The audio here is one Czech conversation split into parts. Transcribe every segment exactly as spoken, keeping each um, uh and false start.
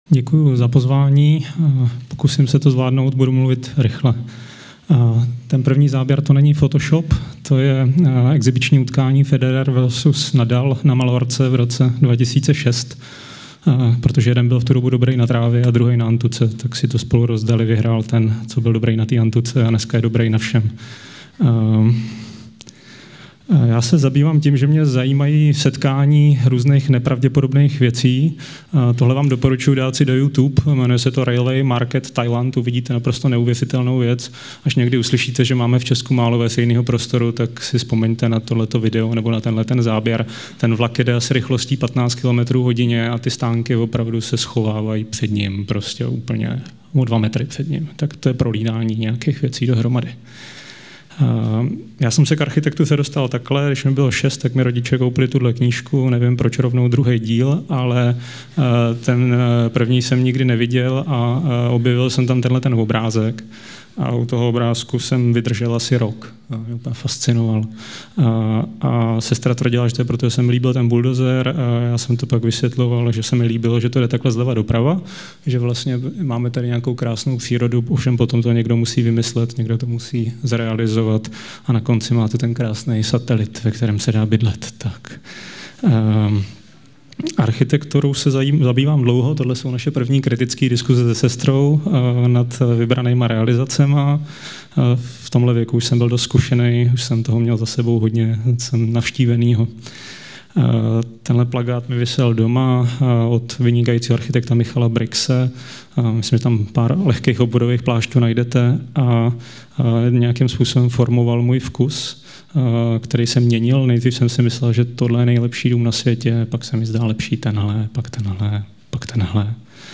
Děkuji za pozvání. Pokusím se to zvládnout, budu mluvit rychle. Ten první záběr to není Photoshop, to je exibiční utkání Federer versus Nadal na Malorce v roce dva tisíce šest. Protože jeden byl v tu dobu dobrý na trávě a druhý na antuce, tak si to spolu rozdali, vyhrál ten, co byl dobrý na té antuce a dneska je dobrý na všem. Já se zabývám tím, že mě zajímají setkání různých nepravděpodobných věcí. Tohle vám doporučuji dát si do YouTube, jmenuje se to Railway Market Thailand, uvidíte naprosto neuvěřitelnou věc. Až někdy uslyšíte, že máme v Česku málo veřejného prostoru, tak si vzpomeňte na tohleto video nebo na tenhle ten záběr. Ten vlak jede asi rychlostí patnáct kilometrů hodině a ty stánky opravdu se schovávají před ním, prostě úplně o dva metry před ním. Tak to je prolínání nějakých věcí dohromady. Já jsem se k architektuře dostal takhle, když mi bylo šest, tak mi rodiče koupili tuhle knížku, nevím proč rovnou druhý díl, ale ten první jsem nikdy neviděl a objevil jsem tam tenhle ten obrázek. A u toho obrázku jsem vydržel asi rok. Mě úplně fascinoval. A, a sestra tvrdila, že to je proto, že se mi líbil ten buldozer. A já jsem to pak vysvětloval, že se mi líbilo, že to jde takhle zleva doprava, že vlastně máme tady nějakou krásnou přírodu, ovšem potom to někdo musí vymyslet, někdo to musí zrealizovat a na konci máte ten krásný satelit, ve kterém se dá bydlet. Tak. Um, Architekturou se zabývám dlouho, tohle jsou naše první kritické diskuze se sestrou nad vybranýma realizacema. V tomhle věku už jsem byl dost zkušený, už jsem toho měl za sebou hodně, jsem navštívenýho. Tenhle plakát mi visel doma od vynikajícího architekta Michala Brixe. Myslím, že tam pár lehkých obvodových plášťů najdete a nějakým způsobem formoval můj vkus, který jsem měnil. Nejdřív jsem si myslel, že tohle je nejlepší dům na světě, pak se mi zdá lepší tenhle, pak tenhle, pak tenhle.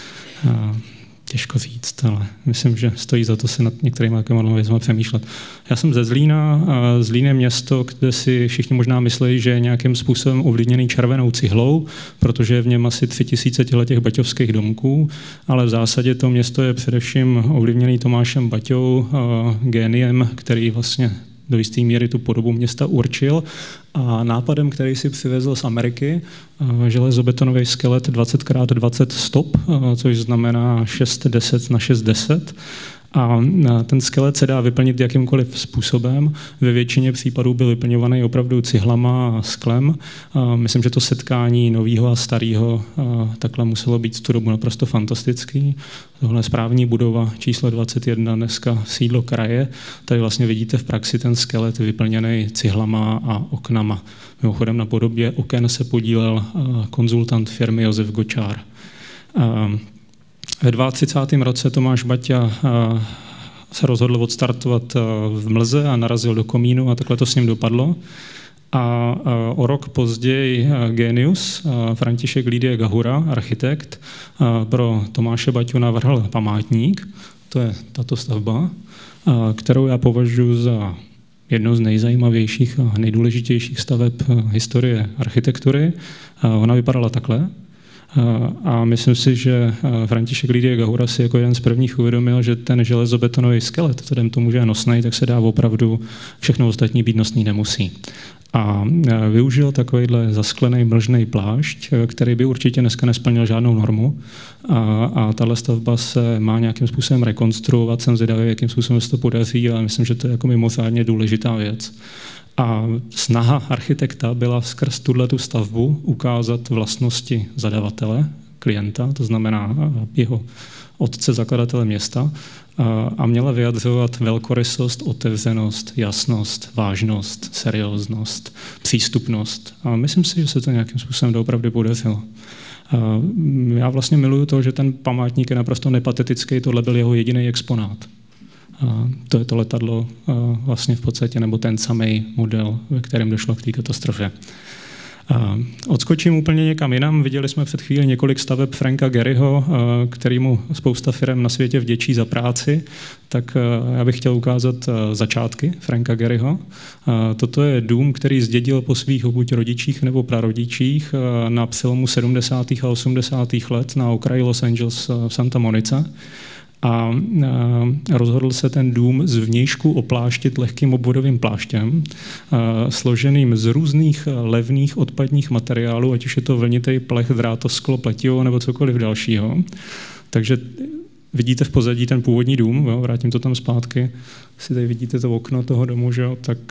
Těžko říct, ale myslím, že stojí za to se nad některými věcmi přemýšlet. Já jsem ze Zlína. Zlín je město, kde si všichni možná myslí, že je nějakým způsobem ovlivněný červenou cihlou, protože je v něm asi tři tisíce těch baťovských domků, ale v zásadě to město je především ovlivněný Tomášem Baťou, géniem, který vlastně do jisté míry tu podobu města určil a nápadem, který si přivezl z Ameriky, železobetonový skelet dvacet krát dvacet stop, což znamená šest deset na šest deset. A ten skelet se dá vyplnit jakýmkoliv způsobem. Ve většině případů byl vyplňovaný opravdu cihlama a sklem. Myslím, že to setkání nového a starého takhle muselo být v tu dobu naprosto fantastický. Tohle je správní budova číslo dvacet jedna, dneska sídlo kraje. Tady vlastně vidíte v praxi ten skelet vyplněný cihlama a oknama. Mimochodem na podobě oken se podílel konzultant firmy Josef Gočár. Ve třicátém druhém roce Tomáš Baťa se rozhodl odstartovat v mlze a narazil do komínu a takhle to s ním dopadlo. A o rok později génius František Lídie Gahura, architekt, pro Tomáše Baťu navrhl památník. To je tato stavba, kterou já považuji za jednou z nejzajímavějších a nejdůležitějších staveb historie architektury. Ona vypadala takhle. A myslím si, že František Lídie Gahura si jako jeden z prvních uvědomil, že ten železobetonový skelet, vzhledem tomu, že je nosný, tak se dá opravdu všechno ostatní být nosný nemusí. A využil takovýhle zasklený mlžný plášť, který by určitě dneska nesplnil žádnou normu. A, a tahle stavba se má nějakým způsobem rekonstruovat. Jsem zvědavý, jakým způsobem se to podaří, ale myslím, že to je jako mimořádně důležitá věc. A snaha architekta byla skrz tuhletu stavbu ukázat vlastnosti zadavatele, klienta, to znamená jeho otce, zakladatele města, a měla vyjadřovat velkorysost, otevřenost, jasnost, vážnost, serióznost, přístupnost. A myslím si, že se to nějakým způsobem doopravdy podařilo. Já vlastně miluju to, že ten památník je naprosto nepatetický, tohle byl jeho jediný exponát. A to je to letadlo vlastně v podstatě, nebo ten samý model, ve kterém došlo k té katastrofě. A odskočím úplně někam jinam. Viděli jsme před chvíli několik staveb Franka Gehryho, kterýmu spousta firem na světě vděčí za práci. Tak já bych chtěl ukázat začátky Franka Gehryho. Toto je dům, který zdědil po svých buď rodičích nebo prarodičích na přelomu sedmdesátých a osmdesátých let na okraji Los Angeles v Santa Monice. A rozhodl se ten dům zvnějšku opláštit lehkým obvodovým pláštěm, složeným z různých levných odpadních materiálů, ať už je to vlnitý plech, drátosklo, pletivo nebo cokoliv dalšího. Takže vidíte v pozadí ten původní dům, jo, vrátím to tam zpátky, si tady vidíte to okno toho domu, že jo, tak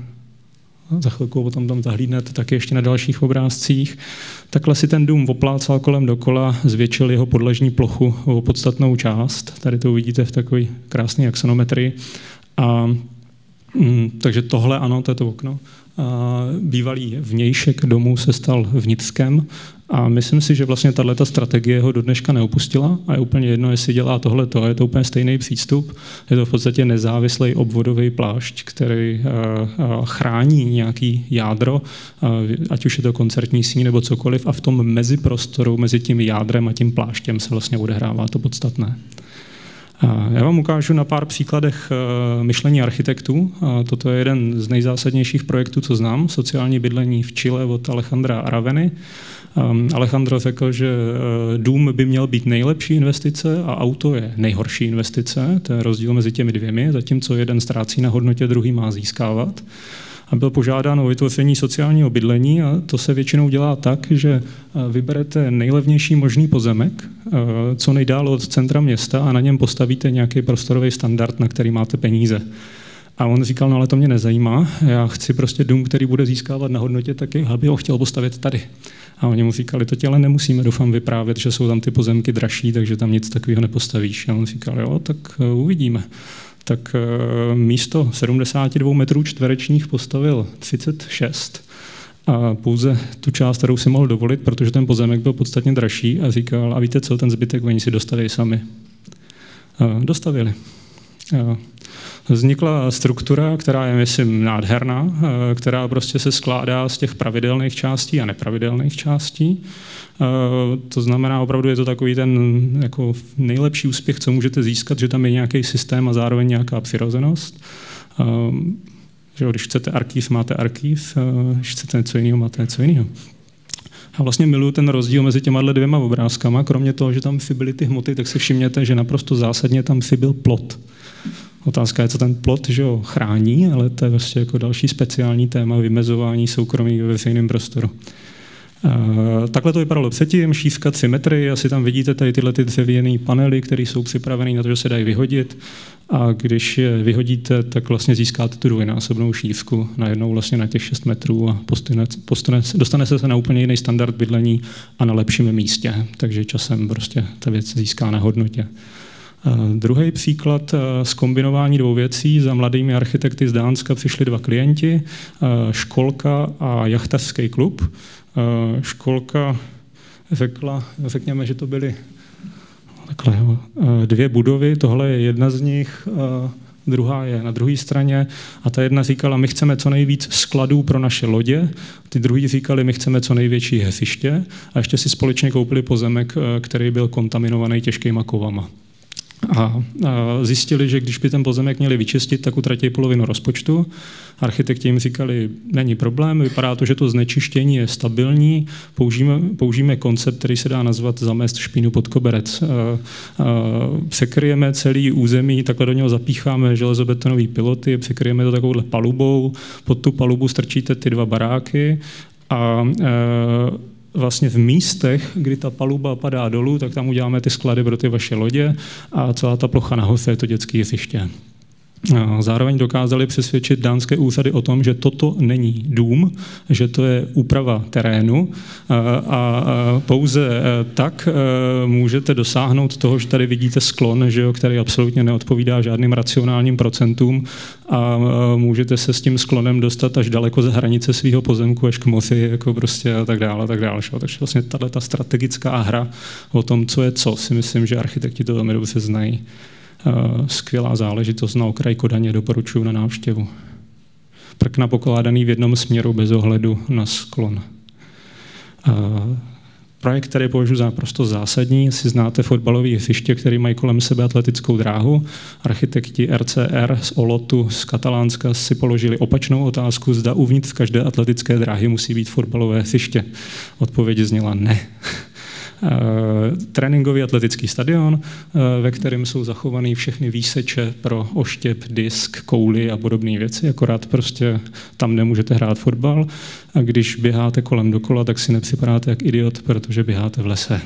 za chvilku potom tam zahlídnete taky ještě na dalších obrázcích. Takhle si ten dům oplácal kolem dokola, zvětšil jeho podlažní plochu o podstatnou část. Tady to uvidíte v takové krásné axonometrii. A, mm, takže tohle, ano, to je to okno. A bývalý vnějšek domu se stal vnitřkem a myslím si, že vlastně tato strategie ho do dneška neopustila a je úplně jedno, jestli dělá tohle, to je to úplně stejný přístup. Je to v podstatě nezávislý obvodový plášť, který chrání nějaký jádro, ať už je to koncertní síň nebo cokoliv, a v tom meziprostoru mezi tím jádrem a tím pláštěm se vlastně odehrává to podstatné. Já vám ukážu na pár příkladech myšlení architektů. Toto je jeden z nejzásadnějších projektů, co znám, sociální bydlení v Chile od Alejandra Araveny. Alejandro řekl, že dům by měl být nejlepší investice a auto je nejhorší investice. To je rozdíl mezi těmi dvěmi, zatímco jeden ztrácí na hodnotě, druhý má získávat. A byl požádán o vytvoření sociálního bydlení a to se většinou dělá tak, že vyberete nejlevnější možný pozemek, co nejdál od centra města a na něm postavíte nějaký prostorový standard, na který máte peníze. A on říkal, no ale to mě nezajímá, já chci prostě dům, který bude získávat na hodnotě, taky by ho chtěl postavit tady. A oni mu říkali, to ti ale nemusíme, doufám, vyprávět, že jsou tam ty pozemky dražší, takže tam nic takového nepostavíš. A on říkal, jo, tak uvidíme. Tak místo sedmdesát dva metrů čtverečních postavil třicet šest a pouze tu část, kterou si mohl dovolit, protože ten pozemek byl podstatně dražší, a říkal, a víte co, ten zbytek oni si dostaví sami. Dostavili. Vznikla struktura, která je, myslím, nádherná, která prostě se skládá z těch pravidelných částí a nepravidelných částí. To znamená, opravdu je to takový ten jako nejlepší úspěch, co můžete získat, že tam je nějaký systém a zároveň nějaká přirozenost. Že když chcete archiv, máte archiv, když chcete něco jiného, máte něco jiného. A vlastně miluju ten rozdíl mezi těma dvěma obrázkama. Kromě toho, že tam byly ty hmoty, tak si všimněte, že naprosto zásadně tam byl plot. Otázka je, co ten plot, že ho chrání, ale to je vlastně jako další speciální téma vymezování soukromí ve veřejném prostoru. Uh, takhle to vypadalo předtím, šířka tři metry, asi tam vidíte tady tyhle ty dřevěné panely, které jsou připravené na to, že se dají vyhodit, a když je vyhodíte, tak vlastně získáte tu dvojnásobnou šířku najednou vlastně na těch šest metrů a postune, postune, dostane se na úplně jiný standard bydlení a na lepším místě, takže časem prostě ta věc získá na hodnotě. Uh, druhý příklad uh, z kombinování dvou věcí. Za mladými architekty z Dánska přišli dva klienti, uh, školka a jachtařský klub. Uh, školka řekla, řekněme, že to byly takhle, jo, uh, dvě budovy, tohle je jedna z nich, uh, druhá je na druhé straně a ta jedna říkala, my chceme co nejvíc skladů pro naše lodě, ty druhý říkali, my chceme co největší hřiště a ještě si společně koupili pozemek, uh, který byl kontaminovaný těžkýma kovama. A zjistili, že když by ten pozemek měli vyčistit, tak utratí polovinu rozpočtu. Architekti jim říkali, není problém, vypadá to, že to znečištění je stabilní, použijeme, použijeme koncept, který se dá nazvat zamést špínu pod koberec. Překryjeme celý území, takhle do něho zapícháme železobetonové piloty, překryjeme to takovouhle palubou, pod tu palubu strčíte ty dva baráky a vlastně v místech, kdy ta paluba padá dolů, tak tam uděláme ty sklady pro ty vaše lodě a celá ta plocha nahoře je to dětské hřiště. Zároveň dokázali přesvědčit dánské úřady o tom, že toto není dům, že to je úprava terénu a pouze tak můžete dosáhnout toho, že tady vidíte sklon, že jo, který absolutně neodpovídá žádným racionálním procentům a můžete se s tím sklonem dostat až daleko za hranice svého pozemku, až k moři, jako prostě a tak dále, a tak dále. Takže vlastně tato strategická hra o tom, co je co, si myslím, že architekti to velmi dobře znají. Skvělá záležitost na okraji Kodaně, doporučuji na návštěvu. Prkna pokládaný v jednom směru bez ohledu na sklon. Projekt, který považuji za naprosto zásadní, si znáte fotbalové hřiště, které mají kolem sebe atletickou dráhu. Architekti R C R z Olotu z Katalánska si položili opačnou otázku, zda uvnitř každé atletické dráhy musí být fotbalové hřiště. Odpověď zněla ne. Tréninkový atletický stadion, ve kterém jsou zachované všechny výseče pro oštěp, disk, kouli a podobné věci, akorát prostě tam nemůžete hrát fotbal a když běháte kolem dokola, tak si nepřipadáte jak idiot, protože běháte v lese.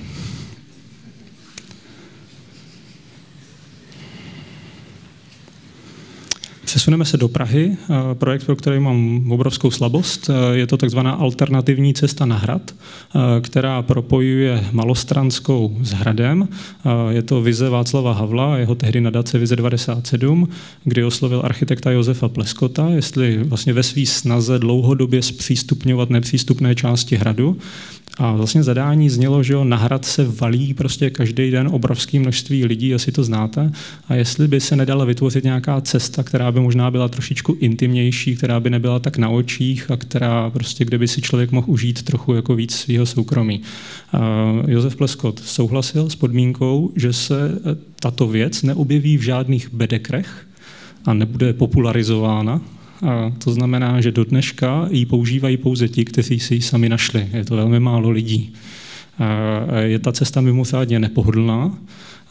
Přesuneme se do Prahy. Projekt, pro který mám obrovskou slabost, je to takzvaná alternativní cesta na Hrad, která propojuje Malostranskou s Hradem. Je to vize Václava Havla, jeho tehdy nadace Vize devadesát sedm, kdy oslovil architekta Josefa Pleskota, jestli vlastně ve své snaze dlouhodobě zpřístupňovat nepřístupné části Hradu. A vlastně zadání znělo, že na Hrad se valí prostě každý den obrovské množství lidí, asi to znáte, a jestli by se nedala vytvořit nějaká cesta, která by možná byla trošičku intimnější, která by nebyla tak na očích a která prostě, kde by si člověk mohl užít trochu jako víc svého soukromí. A Josef Pleskot souhlasil s podmínkou, že se tato věc neobjeví v žádných bedekrech a nebude popularizována. A to znamená, že do dneška ji používají pouze ti, kteří si ji sami našli. Je to velmi málo lidí. A je ta cesta mimořádně nepohodlná.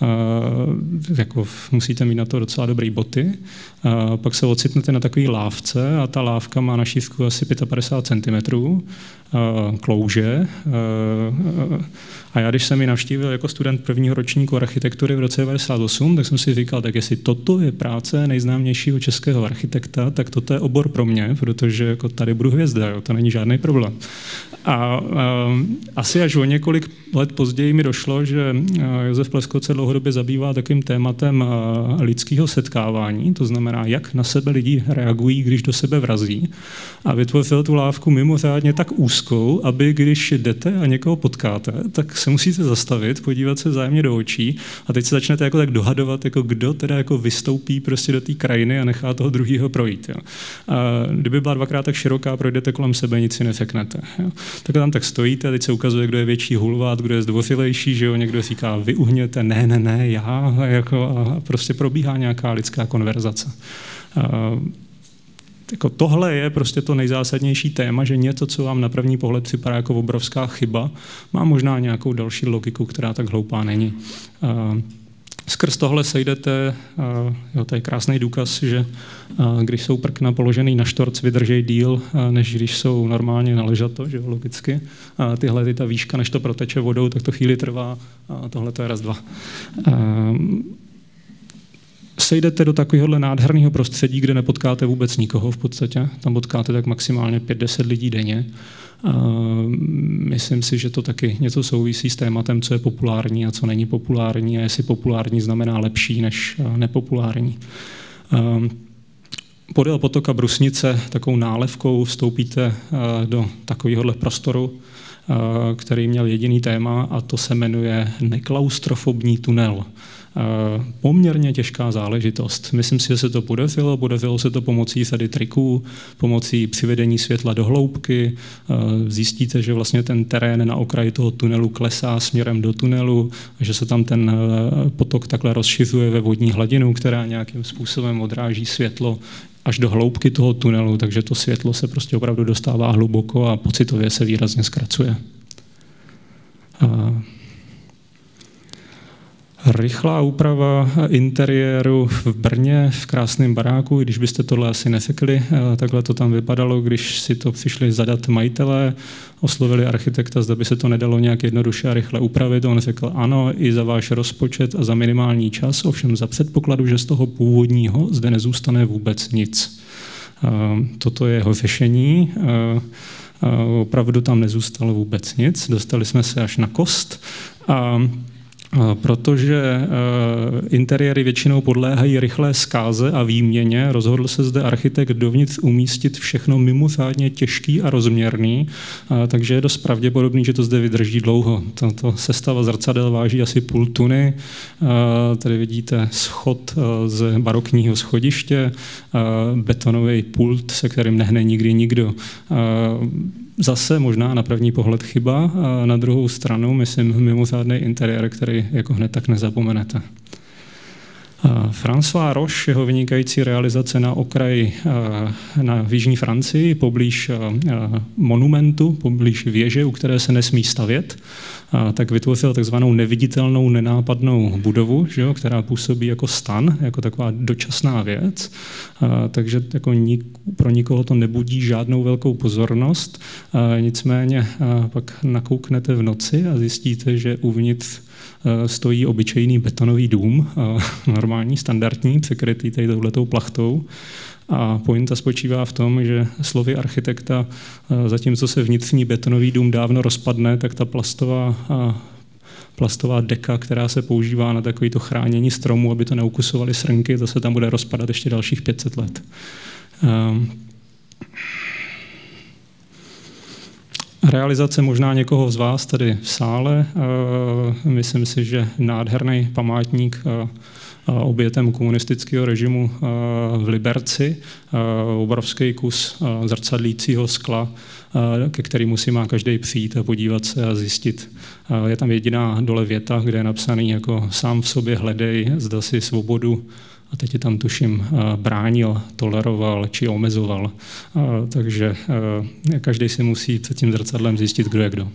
Uh, jako musíte mít na to docela dobré boty. Uh, pak se ocitnete na takové lávce a ta lávka má na šířku asi padesát pět centimetrů, uh, klouže. Uh, a já, když jsem ji navštívil jako student prvního ročníku architektury v roce devadesát osm, tak jsem si říkal, tak jestli toto je práce nejznámějšího českého architekta, tak toto je obor pro mě, protože jako tady budu hvězda, jo, to není žádný problém. A uh, asi až o několik let později mi došlo, že uh, Josef Pleskot se dlouhodobě zabývá takovým tématem uh, lidského setkávání, to znamená, jak na sebe lidi reagují, když do sebe vrazí. A vytvořil tu lávku mimořádně tak úzkou, aby když jdete a někoho potkáte, tak se musíte zastavit, podívat se vzájemně do očí a teď se začnete jako tak dohadovat, jako kdo teda jako vystoupí prostě do té krajiny a nechá toho druhého projít. Jo. A kdyby byla dvakrát tak široká, projdete kolem sebe, nic si neřeknete. Jo. Tak tam tak stojíte a teď se ukazuje, kdo je větší hulvát, kdo je zdvořilejší, že jo, někdo říká, vy uhněte, ne, ne, ne, já, jako, a prostě probíhá nějaká lidská konverzace. A jako tohle je prostě to nejzásadnější téma, že něco, co vám na první pohled připadá jako obrovská chyba, má možná nějakou další logiku, která tak hloupá není. A skrz tohle sejdete, jo, to je krásný důkaz, že když jsou prkna položený na štorc, vydržej díl, než když jsou normálně na ležato, že jo, logicky. A tyhle, ty ta výška, než to proteče vodou, tak to chvíli trvá a tohle to je raz, dva. A sejdete do takovéhohle nádherného prostředí, kde nepotkáte vůbec nikoho v podstatě. Tam potkáte tak maximálně pět deset lidí denně. Uh, myslím si, že to taky něco souvisí s tématem, co je populární a co není populární a jestli populární znamená lepší než uh, nepopulární. Uh, podél potoka Brusnice takovou nálevkou vstoupíte uh, do takovéhohle prostoru, uh, který měl jediný téma a to se jmenuje neklaustrofobní tunel. Poměrně těžká záležitost. Myslím si, že se to podařilo. Podařilo se to pomocí sady triků, pomocí přivedení světla do hloubky. Zjistíte, že vlastně ten terén na okraji toho tunelu klesá směrem do tunelu, že se tam ten potok takhle rozšiřuje ve vodní hladinu, která nějakým způsobem odráží světlo až do hloubky toho tunelu, takže to světlo se prostě opravdu dostává hluboko a pocitově se výrazně zkracuje. Rychlá úprava interiéru v Brně, v krásném baráku, když byste tohle asi nesekli, takhle to tam vypadalo, když si to přišli zadat majitelé, oslovili architekta, zda by se to nedalo nějak jednoduše a rychle upravit. On řekl ano, i za váš rozpočet a za minimální čas, ovšem za předpokladu, že z toho původního zde nezůstane vůbec nic. Toto je jeho řešení. Opravdu tam nezůstalo vůbec nic, dostali jsme se až na kost. A protože interiéry většinou podléhají rychlé zkáze a výměně, rozhodl se zde architekt dovnitř umístit všechno mimořádně těžký a rozměrný, takže je dost pravděpodobný, že to zde vydrží dlouho. Tato sestava zrcadel váží asi půl tuny, tady vidíte schod z barokního schodiště, betonový pult, se kterým nehne nikdy nikdo. Zase možná na první pohled chyba, a na druhou stranu, myslím, mimořádný interiér, který jako hned tak nezapomenete. François Roche, jeho vynikající realizace na okraji na jižní Francii, poblíž monumentu, poblíž věže, u které se nesmí stavět, tak vytvořil takzvanou neviditelnou, nenápadnou budovu, že jo, která působí jako stan, jako taková dočasná věc. Takže jako nik, pro nikoho to nebudí žádnou velkou pozornost. Nicméně pak nakouknete v noci a zjistíte, že uvnitř stojí obyčejný betonový dům, normální, standardní, překrytý tady touhletou plachtou. A pointa spočívá v tom, že slovy architekta, zatímco se vnitřní betonový dům dávno rozpadne, tak ta plastová, plastová deka, která se používá na takovéto chránění stromů, aby to neukusovaly srnky, to se tam bude rozpadat ještě dalších pět set let. Realizace možná někoho z vás tady v sále. Myslím si, že nádherný památník obětem komunistického režimu v Liberci, obrovský kus zrcadlícího skla, ke kterému si má každý přijít a podívat se a zjistit. Je tam jediná dole věta, kde je napsaný jako sám v sobě hledej, zda si svobodu, a teď je tam tuším bránil, toleroval či omezoval. Takže každý si musí před tím zrcadlem zjistit, kdo je kdo.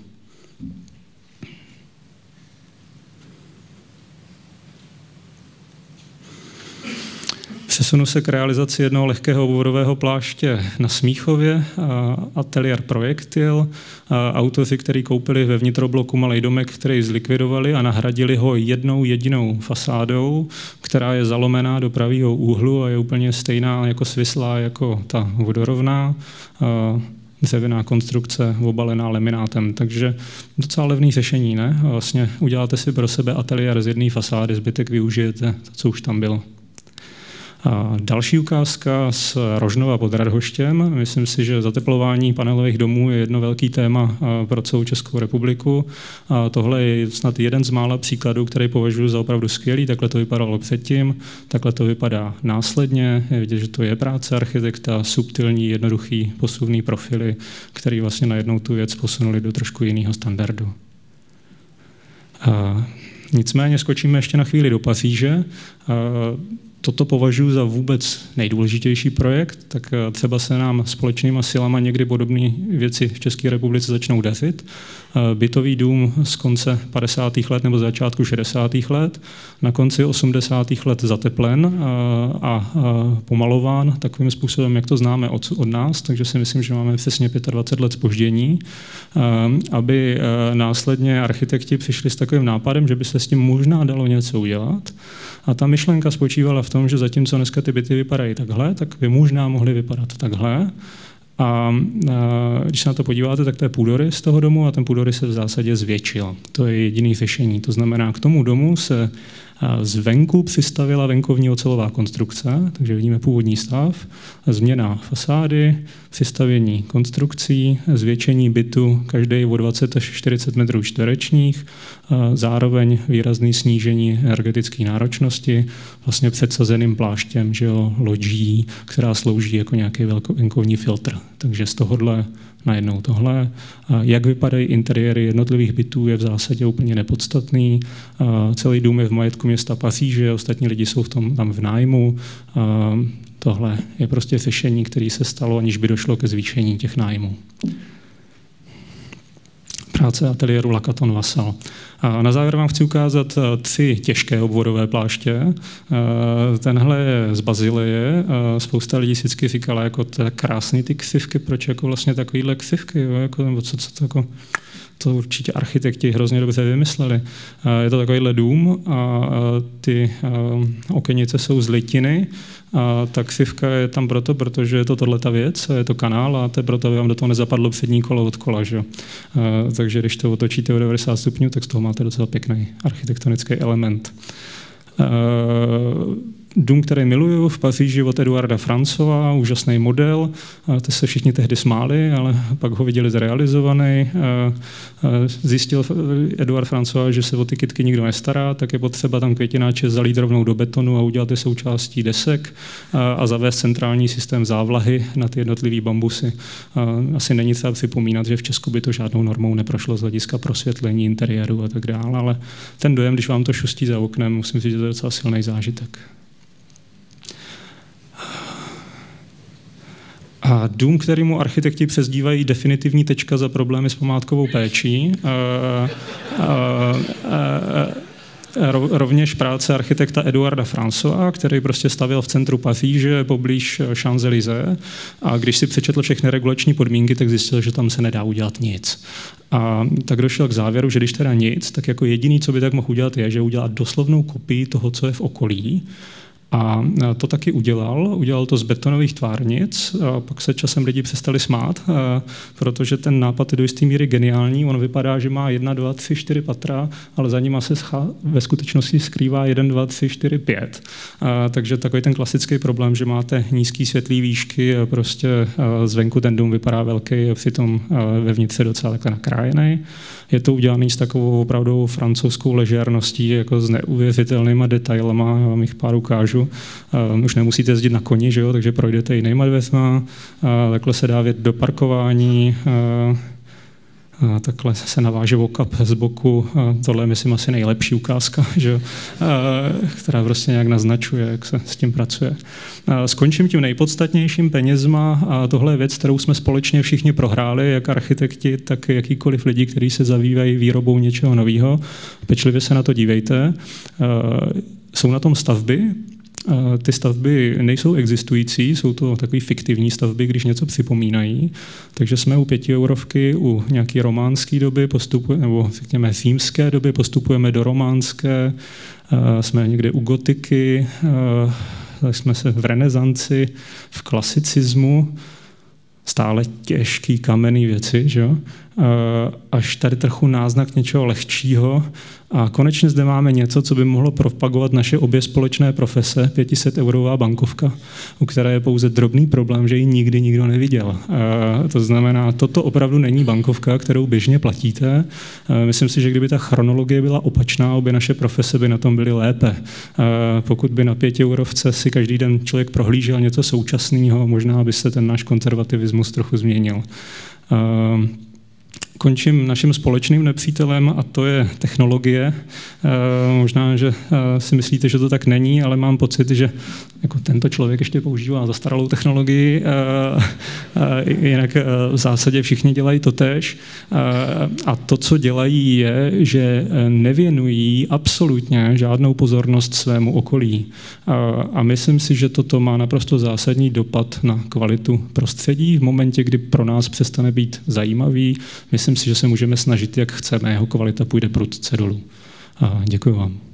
Přesunu se k realizaci jednoho lehkého obvodového pláště na Smíchově, ateliér Projektil. Autoři, kteří koupili ve vnitrobloku malý domek, který zlikvidovali a nahradili ho jednou jedinou fasádou, která je zalomená do pravého úhlu a je úplně stejná jako svislá jako ta vodorovná. Dřevěná konstrukce obalená laminátem, takže docela levný řešení, ne? Vlastně uděláte si pro sebe ateliér z jedné fasády, zbytek využijete to, co už tam bylo. A další ukázka z Rožnova pod Radhoštěm. Myslím si, že zateplování panelových domů je jedno velký téma pro celou Českou republiku. A tohle je snad jeden z mála příkladů, který považuji za opravdu skvělý. Takhle to vypadalo předtím, takhle to vypadá následně. Je vidět, že to je práce architekta, subtilní, jednoduchý, posuvný profily, který vlastně najednou tu věc posunuli do trošku jiného standardu. A nicméně skočíme ještě na chvíli do Paříže. A toto považuji za vůbec nejdůležitější projekt, tak třeba se nám společnýma silama někdy podobné věci v České republice začnou dařit. Bytový dům z konce padesátých let nebo začátku šedesátých let, na konci osmdesátých let zateplen a pomalován takovým způsobem, jak to známe od, od nás, takže si myslím, že máme přesně dvacet pět let zpoždění, aby následně architekti přišli s takovým nápadem, že by se s tím možná dalo něco udělat. A ta myšlenka spočívala v tom, že zatímco dneska ty byty vypadají takhle, tak by možná mohly vypadat takhle. A, a když se na to podíváte, tak to je půdorys z toho domu a ten půdorys se v zásadě zvětšil. To je jediný řešení. To znamená, k tomu domu se zvenku přistavila venkovní ocelová konstrukce, takže vidíme původní stav, změna fasády, přistavění konstrukcí, zvětšení bytu, každý o dvacet až čtyřicet metrů čtverečních, zároveň výrazné snížení energetické náročnosti, vlastně předsazeným pláštěm, že jo, loďí, která slouží jako nějaký venkovní filtr. Takže z tohohle najednou tohle. Jak vypadají interiéry jednotlivých bytů, je v zásadě úplně nepodstatný. Celý dům je v majetku města Paříže, ostatní lidi jsou v tom tam v nájmu. Tohle je prostě řešení, které se stalo, aniž by došlo ke zvýšení těch nájmů. Práce ateliéru Lacaton Vassal. A na závěr vám chci ukázat tři těžké obvodové pláště. Tenhle je z Bazileje. Spousta lidí si vždycky říkala, jako to je krásný ty ksivky, proč jako vlastně takovýhle ksivky, jo? Jako, nebo co, co to jako... To určitě architekti hrozně dobře vymysleli. Je to takovýhle dům a ty okenice jsou z litiny. A ta ksivka je tam proto, protože je to tohleta věc, je to kanál a to je proto, aby vám do toho nezapadlo přední kolo od kola. Že? Takže když to otočíte o devadesát stupňů, tak z toho máte docela pěkný architektonický element. Dům, který miluju v Paříži od Eduarda Françoise, úžasný model, to se všichni tehdy smáli, ale pak ho viděli zrealizovaný. Zjistil Eduard Françoise, že se o ty kytky nikdo nestará, tak je potřeba tam květináče zalít rovnou do betonu a udělat je součástí desek a zavést centrální systém závlahy na ty jednotlivý bambusy. Asi není třeba připomínat, že v Česku by to žádnou normou neprošlo z hlediska prosvětlení interiéru a tak dále, ale ten dojem, když vám to šustí za oknem, musím říct, že to je docela silný zážitek. A dům, kterému architekti přezdívají definitivní tečka za problémy s památkovou péčí. A, a, a, Rovněž práce architekta Eduarda Françoise, který prostě stavěl v centru Paříže poblíž Champs-Élysées a když si přečetl všechny regulační podmínky, tak zjistil, že tam se nedá udělat nic. A tak došel k závěru, že když teda nic, tak jako jediný, co by tak mohl udělat, je, že udělat doslovnou kopii toho, co je v okolí. A to taky udělal. Udělal to z betonových tvárnic. A pak se časem lidi přestali smát, protože ten nápad je do jisté míry geniální. On vypadá, že má jedna, dva, tři, čtyři patra, ale za nima se ve skutečnosti skrývá jeden, dva, tři, čtyři, pět. A takže takový ten klasický problém, že máte nízký světlý výšky a prostě zvenku ten dům vypadá velký a přitom vevnitř je docela takhle nakrájený. Je to udělaný s takovou opravdu francouzskou ležérností, jako s neuvěřitelnýma detailama, já vám jich pár ukážu. Uh, už nemusíte jezdit na koni, že jo? Takže projdete jinýma dveřma, uh, takhle se dá vjet do parkování, uh, uh, takhle se naváže okap z boku, uh, tohle je myslím asi nejlepší ukázka, že? Uh, která prostě nějak naznačuje, jak se s tím pracuje. Uh, skončím tím nejpodstatnějším, penězma, a tohle je věc, kterou jsme společně všichni prohráli, jak architekti, tak jakýkoliv lidi, kteří se zabývají výrobou něčeho nového. Pečlivě se na to dívejte. Uh, jsou na tom stavby. Ty stavby nejsou existující, jsou to takové fiktivní stavby, když něco připomínají. Takže jsme u pětieurovky, u nějaké románské doby, postupujeme, nebo řekněme římské doby, postupujeme do románské, jsme někde u gotiky, jsme se v renesanci, v klasicismu, stále těžký kamenný věci, že? Až tady trochu náznak něčeho lehčího. A konečně zde máme něco, co by mohlo propagovat naše obě společné profese, pětiset eurová bankovka, u které je pouze drobný problém, že ji nikdy nikdo neviděl. To znamená, toto opravdu není bankovka, kterou běžně platíte. Myslím si, že kdyby ta chronologie byla opačná, obě naše profese by na tom byly lépe. Pokud by na pěti eurovce si každý den člověk prohlížel něco současného, možná by se ten náš konzervativismus trochu změnil. Končím naším společným nepřítelem a to je technologie. E, možná, že e, si myslíte, že to tak není, ale mám pocit, že jako tento člověk ještě používá zastaralou technologii, e, e, jinak e, v zásadě všichni dělají totéž. E, a to, co dělají, je, že nevěnují absolutně žádnou pozornost svému okolí. E, a myslím si, že toto má naprosto zásadní dopad na kvalitu prostředí. V momentě, kdy pro nás přestane být zajímavý, myslím si, že se můžeme snažit, jak chceme, jeho kvalita půjde prudce dolů. A děkuji vám.